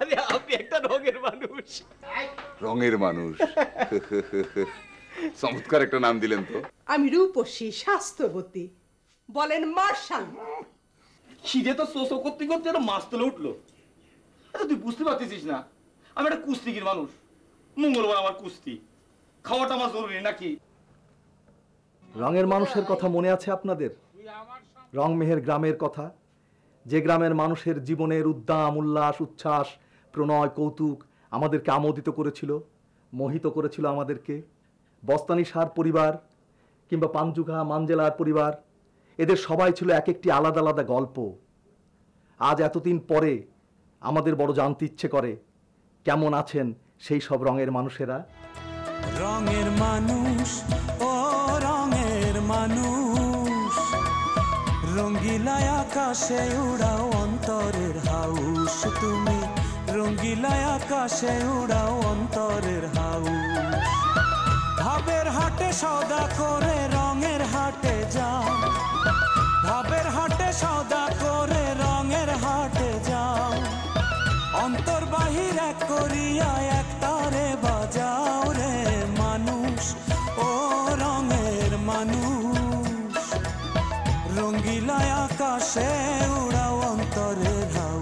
আরে আপনি একটা রঙের মানুষ। রঙের মানুষ, চমৎকার একটা নাম দিলেন তো। আমি রূপসী, স্বাস্থ্যবতী, বলেন মার্শাল। খিদে তো শোষো করতে করতে একটা মাছ তুলে উঠলো। আচ্ছা তুই বুঝতে পারতেছিস না আমি একটা কুস্তিগির মানুষ, মঙ্গলবার আমার কুস্তি, খাওয়াটা আমার জরুরি নাকি? রঙের মানুষের কথা মনে আছে আপনাদের? রংমেহের গ্রামের কথা, যে গ্রামের মানুষের জীবনের উদ্দাম উল্লাস উচ্ছ্বাস প্রণয় কৌতুক আমাদেরকে আমোদিত করেছিল, মোহিত করেছিল আমাদেরকে। বস্তানি সার পরিবার কিংবা পাঞ্জুঘা মানজেলার পরিবার, এদের সবাই ছিল এক একটি আলাদা আলাদা গল্প। আজ এতদিন পরে আমাদের বড় জানতে ইচ্ছে করে কেমন আছেন সেই সব রঙের মানুষেরা। রঙের মানুষ, ও রঙের মানুষ, রঙ্গিলায় আকাশে উড়াও অন্তরের হাউস। তুমি রঙ্গিলায় আকাশে উড়াও অন্তরের হাউস। ভাবের হাটে সওদা করে রঙের হাটে যাও, ভাবের হাটে সওদা করে রঙের হাটে যাও। অন্তর বাহির এক করিয়া এক তারে বাজাও রে মানুষ, ও রঙের মানুষ, রঙ্গিলায় আকাশে উড়াও অন্তরের হাউস।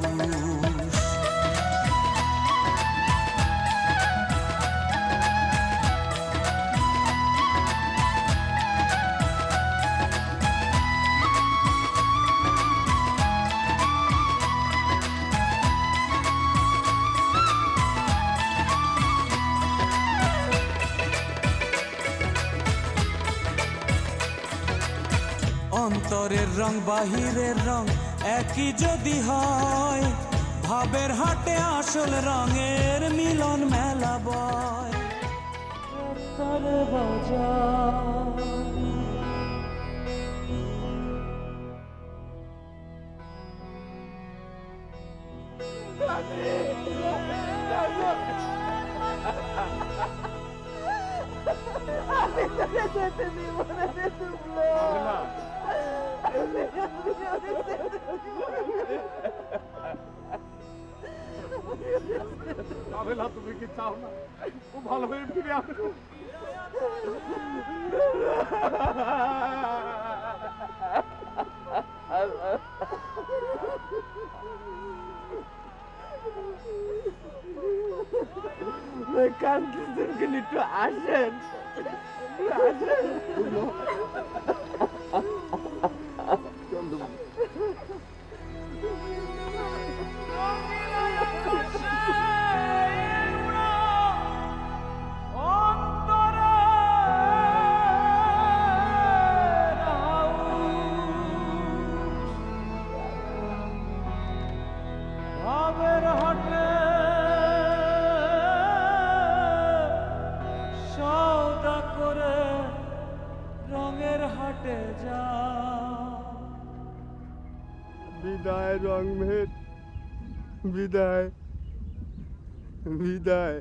অন্তরের রং বাহিরের রং একই যদি হয়, ভাবের হাটে আসল রঙের মিলন মেলা বয়। তারে বাজাও তুমি কি চাও না ও ভালো হয়ে ফিরে আসো? কান্দিছেন একটু আসেন, আসেন। বিদায় রংমের, বিদায় বিদায়।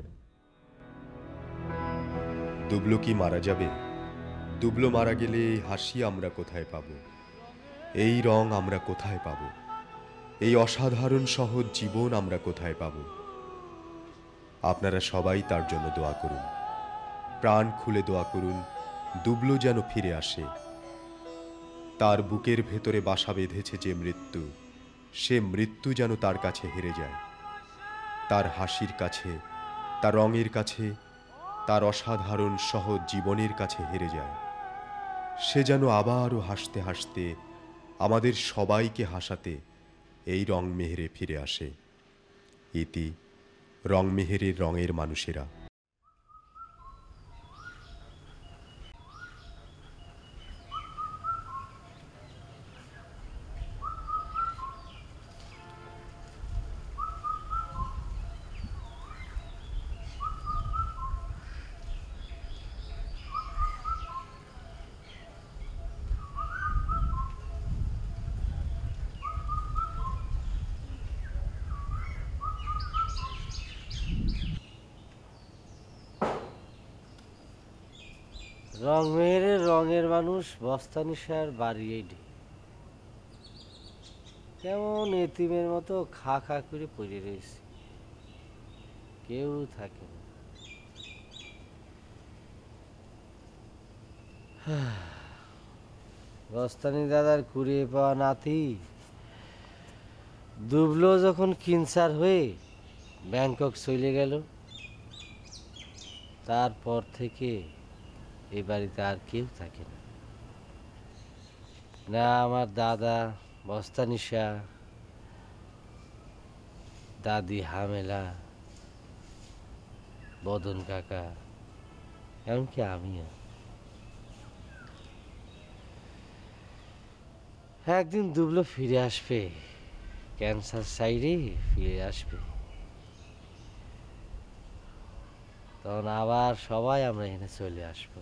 দুবলো কি মারা যাবে? দুবলো মারা গেলে এই হাসি আমরা কোথায় পাব? এই রং আমরা কোথায় পাব? এই অসাধারণ সহজ জীবন আমরা কোথায় পাব? আপনারা সবাই তার জন্য দোয়া করুন, প্রাণ খুলে দোয়া করুন দুবলো যেন ফিরে আসে। তার বুকের ভেতরে বাসা বেঁধেছে যে মৃত্যু, সে মৃত্যু যেন তার কাছে হেরে যায়। তার হাসির কাছে, তার রঙের কাছে, তার অসাধারণ সহজ জীবনের কাছে হেরে যায়। সে যেন আবারও হাসতে হাসতে আমাদের সবাইকে হাসাতে এই রংমেহেরে ফিরে আসে। ইতি রংমেহেরের রঙের মানুষেরা। রংমেহেরের রঙের মানুষ বস্তানি সার বাড়িয়েই নেই, কেমন এতিমের মতো খা খা করে পড়ে রয়েছে। কেউ থাকে না। বস্তানি দাদার কুড়িয়ে পাওয়া নাতি দুবলো যখন ক্যান্সার হয়ে ব্যাংকক চলে গেল, তারপর থেকে এই বাড়িতে আর কেউ থাকে না। না আমার দাদা বস্তানিশা, দাদি হামেলা, বদন কাকা, এমনকি আমিও। একদিন দুবলো ফিরে আসবে, ক্যান্সার সাইডে ফিরে আসবে, তখন আবার সবাই আমরা এখানে চলে আসবো।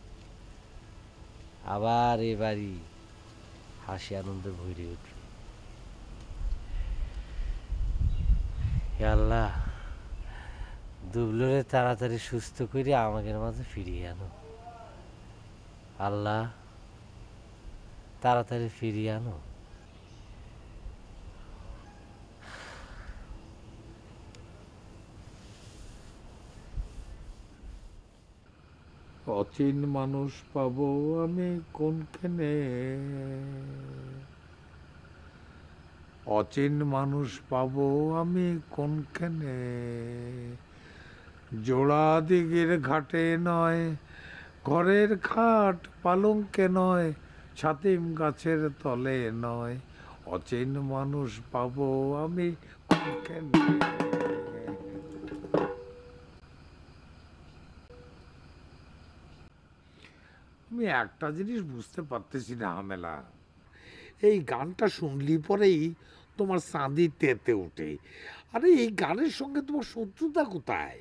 আবার এ বাড়ি হাসি আনন্দে ভরে উঠবে। হে আল্লাহ, দুবলোরে তাড়াতাড়ি সুস্থ করে আমাদের মাঝে ফিরিয়ে আনো। আল্লাহ, তাড়াতাড়ি ফিরিয়ে আনো। অচিন মানুষ পাবো আমি কোনখানে, অচিন মানুষ পাবো আমি কোনখানে, জোড়া দিঘির ঘাটে নয়, ঘরের খাট পালঙ্কে নয়, ছাতিম গাছের তলে নয়, অচিন মানুষ পাবো আমি কোনখানে। আমি একটা জিনিস বুঝতে পারতেছি না হামেলা, এই গানটা শুনলি পরেই তোমার চাঁদি তেতে ওঠে। আরে এই গানের সঙ্গে তোমার শত্রুতা কোথায়?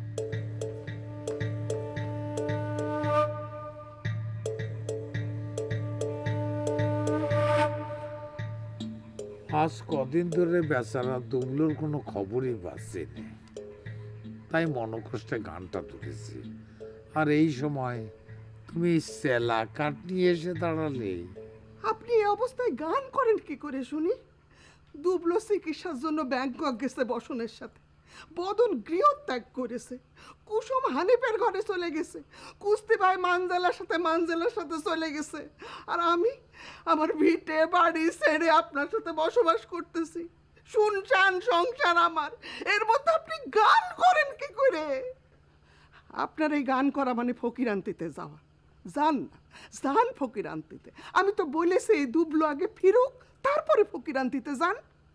আজ কদিন ধরে বেচারা দুবলোর কোনো খবরই পাচ্ছি না, তাই মনকষ্টে গানটা তুলেছি। আর এই সময় তুমি সেলা কাঠ নিয়ে এসে দাঁড়ালে। আপনি এই অবস্থায় গান করেন কি করে শুনি? দুবলো চিকিৎসার জন্য ব্যাংকক গেছে বসনের সাথে, বদন গৃহত্যাগ করেছে, কুসুম হানিফের ঘরে চলে গেছে, কুস্তি ভাই মানজেলার সাথে চলে গেছে, আর আমি আমার ভিটে বাড়ি ছেড়ে আপনার সাথে বসবাস করতেছি। শুনশান সংসার আমার, এর মধ্যে আপনি গান করেন কি করে? আপনার এই গান করা মানে ফকির আনতিতে যাওয়া। যান না, যান ফকির আনতিতে। আমি তো বলেছি এই দুবলো আগে ফিরুক, তারপরে ফকির আনতিতে যান।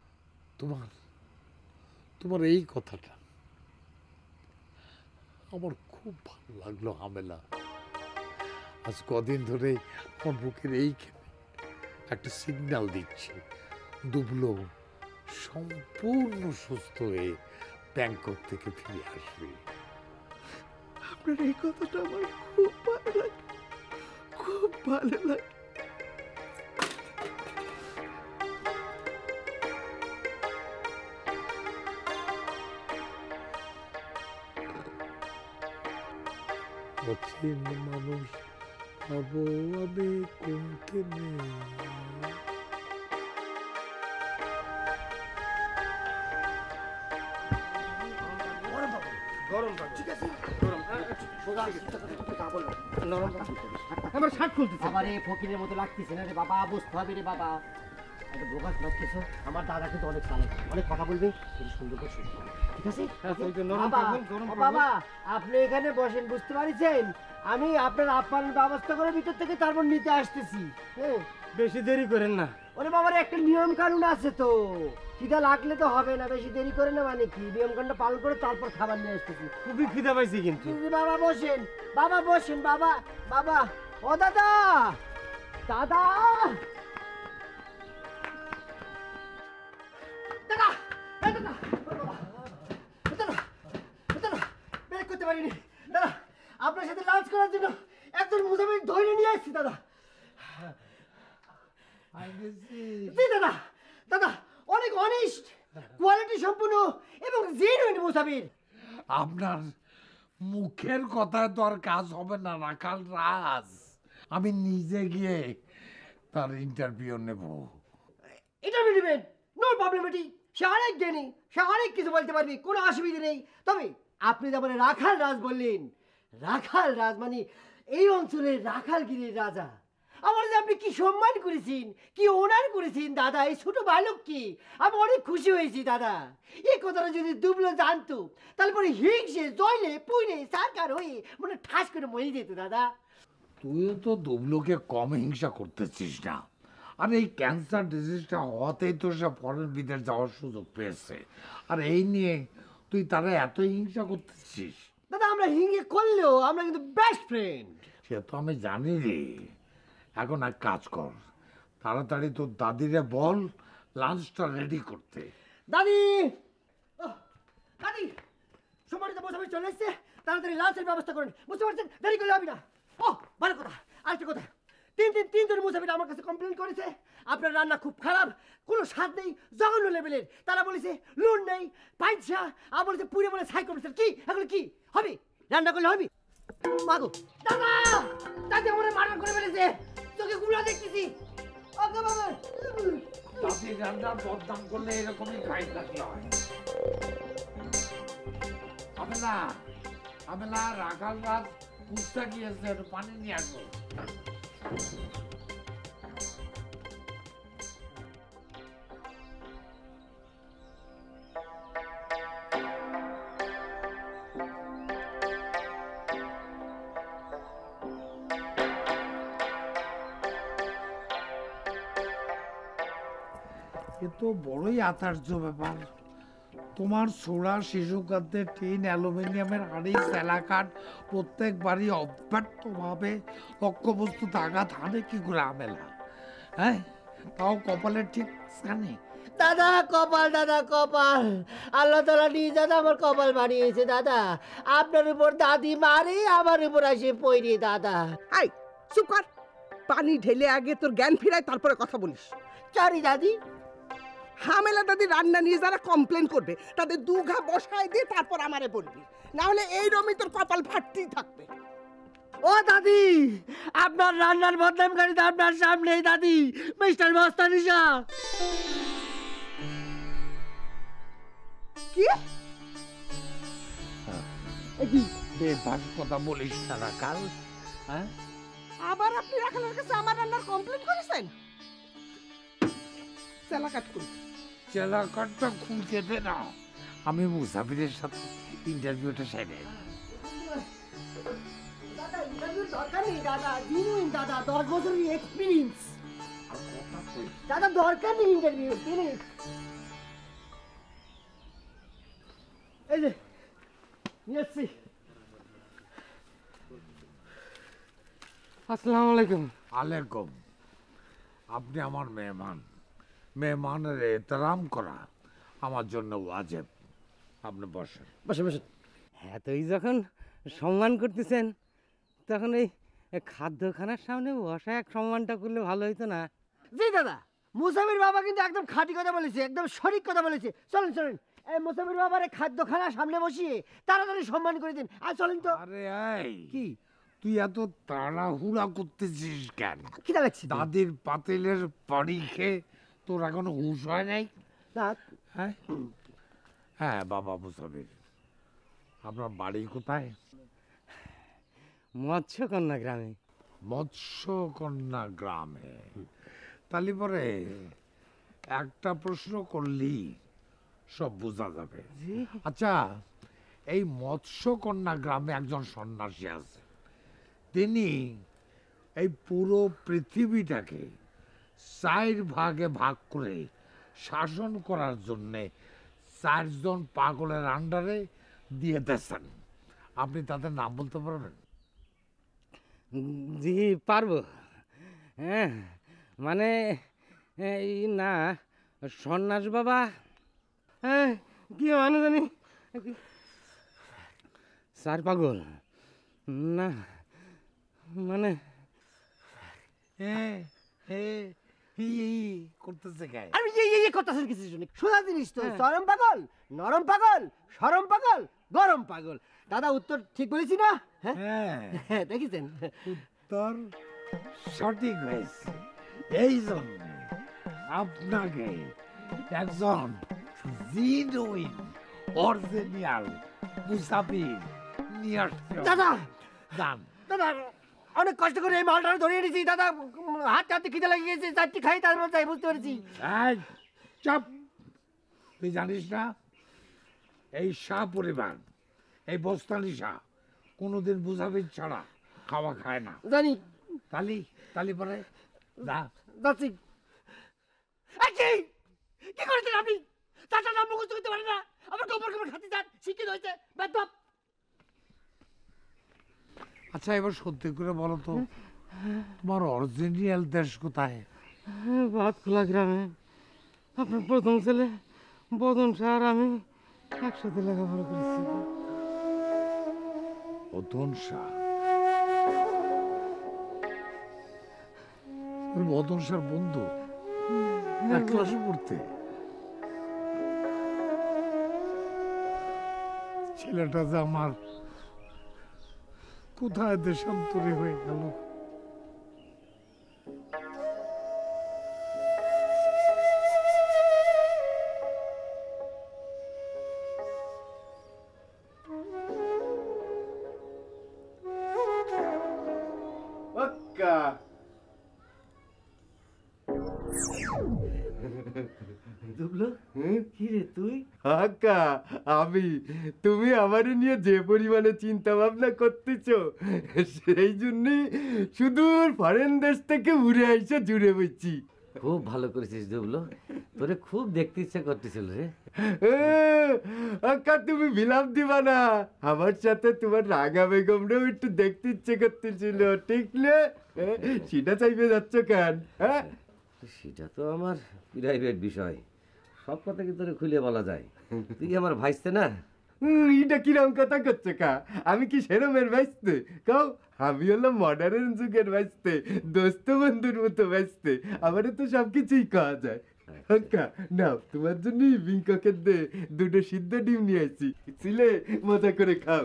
তোমার এই কথাটা আমার খুব ভালো লাগলো হামেলা। আজ কদিন ধরে আমার বুকের এইখানে একটা সিগন্যাল দিচ্ছে, দুবলো সম্পূর্ণ সুস্থ হয়ে ব্যাংকক থেকে ফিরে আসবে। আপনার এই কথাটা আমার খুব ভালো লাগে, খুব ভালো লাগে। অচিন মানুষ পাবো আমি কোনখানে। আমার এই ফকিরের মতো লাগতেছে না রে বাবা, বুঝতে হবে রে বাবা। একটা বোকাস লাগতেছে, আমার দাদা কিন্তু অনেক চালাক, অনেক কথা বলবে, খুব সুন্দর করে শুনতে হবে, ঠিক আছে? বাবা, বাবা আপনি এখানে বসেন, বুঝতে পারছেন? আমি আপনার আপ্যায়ন ব্যবস্থা করে ভিতর থেকে তারপর নিতে আসতেছি। হ্যাঁ, বেশি দেরি করেন না। ওরে বাবার একটা নিয়ম কানুন আছে তো, খিদা লাগলে তো হবে না, বেশি দেরি করে না মানে কি, নিয়ম কানুনটা পালন করে তারপর খাবার নিয়ে আসতেছি। খুবই খিদা পাইছি কিন্তু। বাবা বসেন, বাবা বসেন, বাবা বাবা। ও দাদা, দাদা দাদা, দাদা দাদা বের করতে পারিনি দাদা, আপনার সাথে লাঞ্চ করার জন্য একজন মুজাফির ধরে নিয়ে আসছি দাদা। দাদা দাদা অনেক অনেস্ট, কোয়ালিটি সম্পূর্ণ এবং জেনুইন মুসাফির। আপনার মুখের কথায় তো আর কাজ হবে না রাখাল রাজ, আমি নিজে গিয়ে তার ইন্টারভিউ নেব। ইন্টারভিউ নেবেন? নো প্রবলেম, এটি সে অনেক জ্ঞানী, সে অনেক কিছু বলতে পারবে, কোনো অসুবিধা নেই। তবে আপনি যেমন রাখাল রাজ বললেন, রাখাল রাজ মানে এই অঞ্চলের রাখালগিরির রাজা। আমার যে আপনি কি সম্মান করেছেন, কি অনার করেছেন দাদা, এই ছোট বালককে আমি অনেক খুশি হয়েছি দাদা। এই কথাটা যদি দুবলো জানতো, তাহলে পরে হিংসে জয়লে পুইলে সরকার হয়ে মানে ঠাস করে মরে যেত দাদা। তুইও তো দুবলোকে কম হিংসা করতেছিস না। আর এই ক্যান্সার ডিজিজটা হওয়াতেই তো সে ফরেন বিদেশ যাওয়ার সুযোগ পেয়েছে, আর এই নিয়ে তুই তারা এত হিংসা করতেছিস। দাদা আমরা হিংসে করলেও আমরা কিন্তু বেস্ট ফ্রেন্ড। সে তো আমি জানি রে। এখন এক কাজ কর, তাড়াতাড়ি তোর দাদিরে বল লাঞ্চটা রেডি করতে। দাদি, দাদি, সময়টা বসে চলে এসছে, তাড়াতাড়ি লাঞ্চের ব্যবস্থা করেন, বুঝতে পারছেন? দেরি করলে হবে না। ও ভালো কথা, আরেকটা কথা, তিনজন মুসাফির আমার কাছে কমপ্লেন করেছে আপনার রান্না খুব খারাপ, কোনো স্বাদ নেই, জঘন্য লেভেলের। তারা বলেছে লুন নেই, পাইছা, আর বলেছে পুরে বলে ছাই করেছে। কি এগুলো কি হবে? রান্না করলে হবে? মাগো দাদা, দাদি আমার মারা করে ফেলেছে, তোকে গুলা দেখতেছি। ওকে বাবা, দাদি রান্না বদনাম করলে এরকমই খাই থাকতে হয়। আমেলা রাখাল রাজ পুস্তা গিয়েছে, পানি নিয়ে আসবো। এ তো বড়ই আশ্চর্য ব্যাপার। তোমার ছোড়া শিশু খাদ্যে টিন, অ্যালুমিনিয়ামের হাঁড়ি, স্যালাকাট প্রত্যেকবারই অব্যর্থভাবে লক্ষ্যবস্তুতে আঘাত হানে কি করে আমেলা? হ্যাঁ, তাও কপালের ঠিক স্থানে। দাদা কপাল, দাদা কপাল, আল্লাহ তাআলা নিজ দাদা আমার কপাল বানিয়েছে দাদা। আপনার উপর দাদি মারে, আমার উপর আসে পইরে দাদা। আই চুপ কর, পানি ঢেলে আগে তোর জ্ঞান ফিরায় তারপরে কথা বলিস। সরি দাদি। হামেলা দাদি রান্না নিয়ে যারা কমপ্লেন করবে তাদের দুঘা বসায় দিয়ে তারপর আমারে বলবি, না হলে এই রমি তোর কপাল ফাটতেই থাকবে। ও দাদি, আপনার রান্নার বদনামকারী তো আপনার সামনেই দাদি, মিস্টার মস্তানি শাহ। কি বেফাস কথা বলিস না রাখাল। হ্যাঁ, আবার আপনি রাখালের কাছে আমার রান্নার কমপ্লেন করেছেন? চেলা কাট করি, চেলাকাটটা খুলতে দে না, আমি মুসাফিরের সাথে ইন্টারভিউটা সেরে। দাদা ইন্টারভিউ দরকার নেই দাদা, জেনুইন দাদা, 10 বছরের এক্সপেরিয়েন্স দাদা, দরকার নেই ইন্টারভিউ। এই যে নিয়ে আসছি। আসসালামু আলাইকুম। আলাইকুম। আপনি আমার মেহমান, মেহমানের এহতরাম করা আমার জন্য ওয়াজিব। আপনি বসেন। বসে বসে। হ্যাঁ, তো এই যখন সম্মান করতেছেন তখন এই খাদ্যখানার সামনে বসা এক সম্মানটা করলে ভালো হইতো না? জি দাদা, মুসাফির বাবা কিন্তু একদম খাঁটি কথা বলেছে, একদম সঠিক কথা বলেছে। চলেন চলেন, এই মুসাফির বাবার খাদ্যখানার সামনে বসিয়ে তাড়াতাড়ি সম্মান করে দিন। আর চলেন তো। আরে এই কি তুই এত তাড়াহুড়া করতেছিস কেন? খিদা লাগছে। দাদির পাতিলের পানি খেয়ে তোর এখনো হুঁশ হয় নাই? হ্যাঁ হ্যাঁ বাবা মুসাফির, আপনার বাড়ি কোথায়? মৎস্যকন্যা গ্রামে। মৎস্যকন্যা গ্রামে? তাহলে পরে একটা প্রশ্ন করলেই সব বোঝা যাবে। আচ্ছা, এই মৎস্যকন্যা গ্রামে একজন সন্ন্যাসী আছে, তিনি এই পুরো পৃথিবীটাকে 4 ভাগে ভাগ করে শাসন করার জন্যে 4 জন পাগলের আন্ডারে দিয়ে দিয়েছেন। আপনি তাদের নাম বলতে পারবেন? জি পারবো। হ্যাঁ, মানে এই না, সন্ন্যাস বাবা, হ্যাঁ কি মানে জানি 4 পাগল না, মানে করতেছে গায়ে। আমি এই করতেছেন কিছু শুনি, সোজা জিনিস তো। চরম পাগল, নরম পাগল, সরম পাগল, গরম পাগল। দাদা উত্তর ঠিক বলেছি না? হ্যাঁ দেখেছেন, উত্তর সঠিক হয়েছে। এই জন্য আপনাকে একজন জিনুইন অরিজিনাল মুসাফির নিয়ে আসছে। দাদা দান দাদা অনেক কষ্ট করে এই মালটা ধরে এনেছি দাদা, হাত হাতে খিদে লেগে গেছে, চারটি খাই তারপর তাই বুঝতে পেরেছি। এই চাপ, তুই জানিস না এই শাহ পরিবার, এই বস্তানি শাহ কোনোদিন মুসাফির ছাড়া খাওয়া খায় না। জানি। তালি তালি পরে দা যাচ্ছি। কি করেছেন আপনি? চারটা নাম মুখস্থ করতে পারেন না, আমার গোবর গোবর খাতে যান, শিক্ষিত হয়েছে বেদব। আচ্ছা এবার সত্যি করে বলো তো, তোমার অরিজিনাল দেশ কোথায়? ভাতখোলা গ্রামে। আপনার প্রথম ছেলে বদন শাহ আর আমি একসাথে লেখাপড়া করেছি। বদন শাহ? বদন শাহর বন্ধু? এক ক্লাসে পড়তে? ছেলেটা যে আমার কোথায় দেশান্তরে হয়ে গেল। আমি, তুমি আমারে নিয়ে যে পরিমাণে চিন্তা ভাবনা করতেছো, সেই জন্যই সুদূর ফরেন দেশ থেকে উড়ে আইসা জুড়ে বইছি। খুব ভালো করেছিস দুবলো, তোরে খুব দেখতে ইচ্ছা করতেছিল রে। আক্কা তুমি বিলাপ দিবা না, আমার সাথে তোমার রাগা বেগমরাও একটু দেখতে ইচ্ছে করতেছিল, ঠিক না? সেটা চাইবে যাচ্ছ কেন? হ্যাঁ সেটা তো আমার প্রাইভেট বিষয়, সব কথা কি তোরে খুলে বলা যায়? তুই আমার ভাইস্তে না। এটা কিরম কথা করছে কা? আমি কি সেরমের ভাইস্তে কাও? আমি হলাম মডার্ন যুগের ভাইস্তে, দোস্ত বন্ধুর মতো ভাইস্তে, আমারে তো সবকিছুই খাওয়া যায়। নাও তোমার জন্য বিংককের দে দুটো সিদ্ধ ডিম নিয়ে আসছি, ছিলে মজা করে খাও।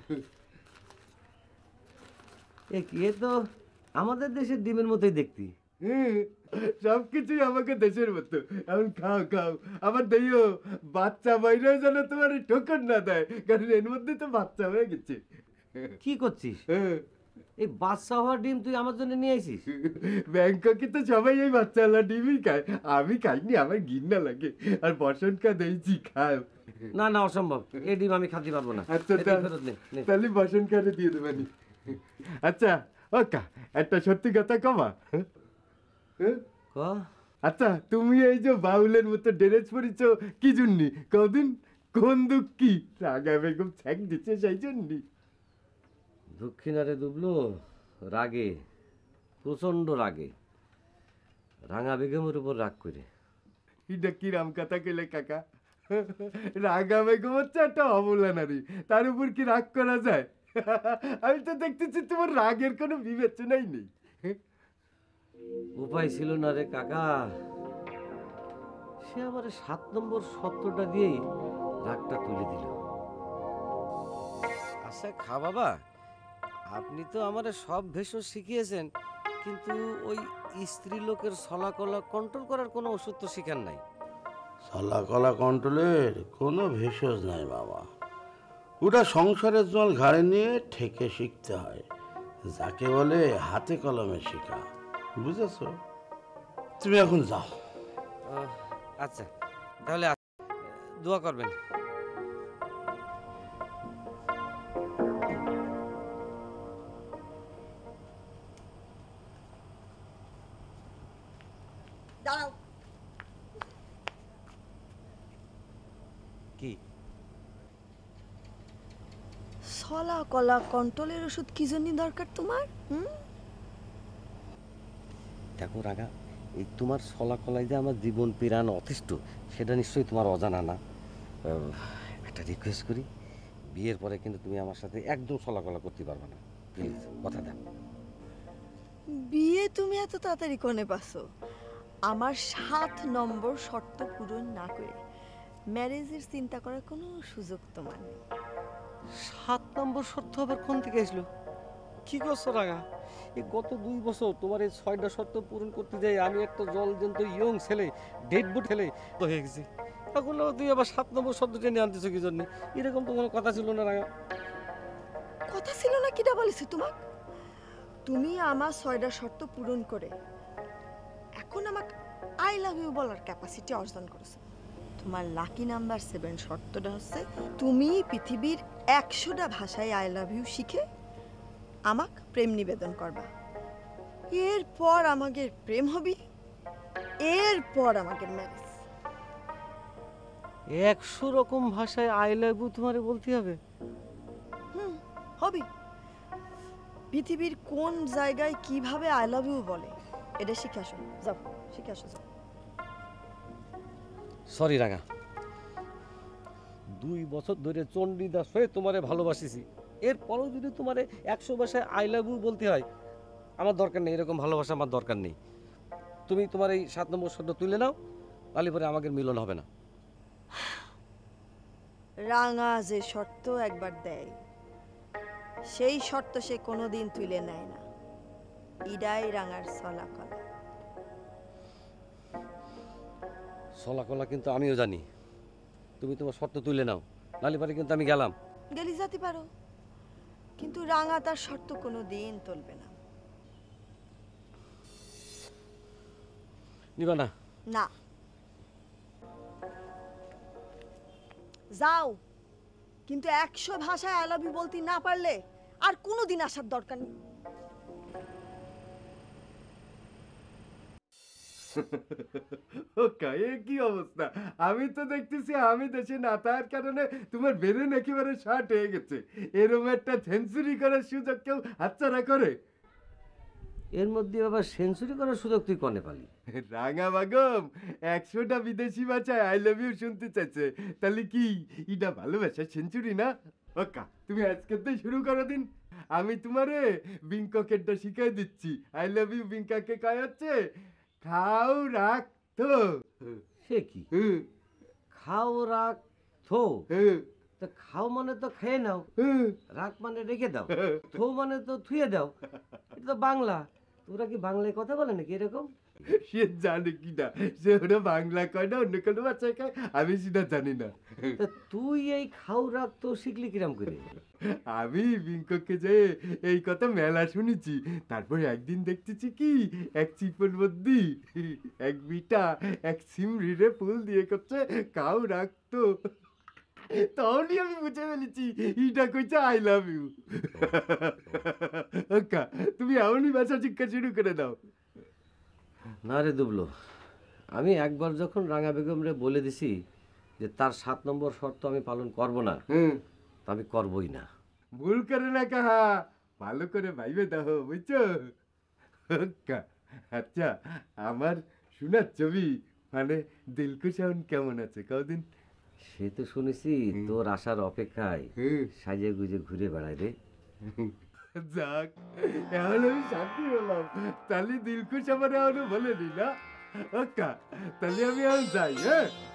এ তো আমাদের দেশের ডিমের মতোই দেখতি। সবকিছুই আমাকে দেশের মতো, এখন খাও খাও। আবার দেইও বাচ্চা বাইরেও যেন তোমার ঠোকর না দেয়, কারণ এর মধ্যে তো বাচ্চা হয়ে গেছে। কি করছিস? এই বাচ্চা হওয়ার ডিম তুই আমার জন্য নিয়ে আইছিস? ব্যাংককে তো সবাই এই বাচ্চাওয়ালা ডিমই খায়, আমি খাইনি, আমার ঘৃণা লাগে। আর বসন্তকা দিয়েছি, খাও। না না অসম্ভব, এই ডিম আমি খাতে পারবো না। আচ্ছা তাহলে বসন্তকারে দিয়ে দেবানি। আচ্ছা ওকা একটা সত্যি কথা কমা। আচ্ছা তুমি এই যে বাউলের মতো ড্রেস পরিছ কি জন্যি? কদিন কোন দুঃখী রাগা বেগম ছ্যাক দিচ্ছে সেই জন্যি? দক্ষিণারে ডুবলো রাগে, প্রচন্ড রাগে, রাঙা বেগমের উপর রাগ করে। এটা কি রাম কথা কইলে কাকা? রাগা বেগম হচ্ছে একটা অবলা নারী, তার উপর কি রাগ করা যায়? আমি তো দেখতেছি তোমার রাগের কোনো বিবেচনাই নেই। উপায় ছিল না রে কাকা, সে আমার 7 নম্বর সত্যটা দিয়েই রাগটা তুলে দিল। আচ্ছা খা বাবা, আপনি তো আমার সব ভেষজ শিখিয়েছেন, কিন্তু ওই স্ত্রী লোকের ছলাকলা কন্ট্রোল করার কোনো ওষুধ তো শিখান নাই। ছলাকলা কন্ট্রোলের কোনো ভেষজ নাই বাবা, ওটা সংসারের জল ঘাড়ে নিয়ে ঠেকে শিখতে হয়, যাকে বলে হাতে কলমে শেখা, বুঝেছো? তুমি এখন যাও। আচ্ছা তাহলে দোয়া করবেন। কি ছলা কলা কন্ট্রোলের ওষুধ কি জন্য দরকার তোমার? দেখো রাগা, এই তোমার ছলাকলায় যে আমার জীবন পিরান অতিষ্ঠ, সেটা নিশ্চয়ই তোমার অজানা না। একটা রিকোয়েস্ট করি, বিয়ের পরে কিন্তু তুমি আমার সাথে একদম ছলাকলা করতে পারবে না, প্লিজ, কথা দেন। বিয়ে তুমি এত তাড়াতাড়ি কোনে পাছো? আমার 7 নম্বর শর্ত পূরণ না করে ম্যারেজের চিন্তা করার কোনো সুযোগ তোমার নেই। 7 নম্বর শর্ত আবার কোন থেকে আসলো? কি করছো রাগা? এই গত 2 বছর তোমার এই 6টা শর্ত পূরণ করতে যাই আমি একটা জলজন্ত ইয়ং ছেলে, ডেড বুট ছেলে হয়ে গেছি। এখন আবার তুই আবার 7 নম্বর শর্ত টেনে আনতেছ কি জন্য? এরকম তো কোনো কথা ছিল না রাঙা। কথা ছিল না কিটা বলেছি তোমাক? তুমি আমার 6টা শর্ত পূরণ করে এখন আমাকে আই লাভ ইউ বলার ক্যাপাসিটি অর্জন করেছো। তোমার লাকি নাম্বার 7 শর্তটা হচ্ছে তুমি পৃথিবীর 100টা ভাষায় আই লাভ ইউ শিখে আমাকে প্রেম নিবেদন করবা। এরপর আমাদের প্রেম হবি, এরপর আমাদের ম্যারেজ। 100 রকম ভাষায় আই লাভ ইউ তোমারে বলতে হবে? হবি। পৃথিবীর কোন জায়গায় কিভাবে আই লাভ ইউ বলে এটা শিখে আসো। যাও শিখে আসো যাও। সরি রাঙা, 2 বছর ধরে চণ্ডীদাস হয়ে তোমারে ভালোবাসিছি, এরপরও যদি তোমারে 100 ভাষায় আই লাভ ইউ বলতে হয়, আমার দরকার নেই। এরকম ভালোবাসা আমার দরকার নেই। তুমি তোমার এই 7 নম্বর শর্ত তুলে নাও, তাহলে পরে আমাদের মিলন হবে না। রাঙা যে শর্ত একবার দেয় সেই শর্ত সে কোনোদিন তুলে নেয় না। ইডাই রাঙার চলাকলা। চলাকলা কিন্তু আমিও জানি। তুমি তোমার শর্ত তুলে নাও, নাহলে পরে কিন্তু আমি গেলাম। গেলি যেতে পারো, কিন্তু রাঙা তার শর্ত কোনোদিন তুলবে না। নিবা না? না। যাও, কিন্তু 100 ভাষায় আই লাভ ইউ বলতে না পারলে আর কোনোদিন আসার দরকার নেই। ওকা, এ কি অবস্থা? আমি তো দেখতেছি আমি দেশে না থাকার কারণে তোমার বেরেন একেবারে শর্ট হয়ে গেছে। এরকম একটা সেঞ্চুরি করার সুযোগ কেউ হাতছাড়া করে? এর মধ্যে আবার সেঞ্চুরি করার সুযোগ তুই কনে পালি? রাঙা বাগম 100টা বিদেশি ভাষায় আই লাভ ইউ শুনতে চাইছে, তাহলে কি এটা ভালোবাসা সেঞ্চুরি না? ওকা, তুমি আজকে শুরু করো দিন। আমি তোমারে বিংককেরটা শিখাই দিচ্ছি। আই লাভ ইউ বিংকাকে কয় হচ্ছে খাও রাখ থো। সে কি? খাও রাখ থো? তো খাও মানে তো খেয়ে নাও, রাখ মানে রেখে দাও, থো মানে তো থুয়ে দাও। এটা তো বাংলা। তোরা কি বাংলায় কথা বলে নাকি এরকম? সে জানে কি না, সে ওরা বাংলা কয় না অন্য কোনো ভাষায় কয়, আমি সেটা জানি না। তুই এই খাও রাখ তো শিখলি কিরাম করে? আমি বিংককে যে এই কথা মেলা শুনেছি, তারপরে একদিন দেখতেছি কি এক চিপন মধ্যে এক বিটা এক সিমরিরে ফুল দিয়ে করছে কাউ রাখতো। তখনই আমি বুঝে ফেলেছি এটা কইছে আই লাভ ইউ। ওকা, তুমি এমনই ভাষা শিক্ষা শুরু করে দাও। না রে দুবলো, আমি একবার যখন রাঙা বেগমরে বলে দিছি যে তার 7 নম্বর শর্ত আমি পালন করব না, তা আমি করবই না। ভুল করে না কাহা, ভালো করে ভাইবে দাও, বুঝছো? আচ্ছা, আমার শোনার ছবি মানে দিলকুশ এখন কেমন আছে কদিন? সে তো শুনেছি তোর আসার অপেক্ষায় সাজে গুজে ঘুরে বেড়ায় রে। যাক, এখন আমি শান্তি হলাম। তাহলে দিলকুশ আমার এখনো বলেনি না? ওকা, তাহলে আমি এখন যাই। হ্যাঁ।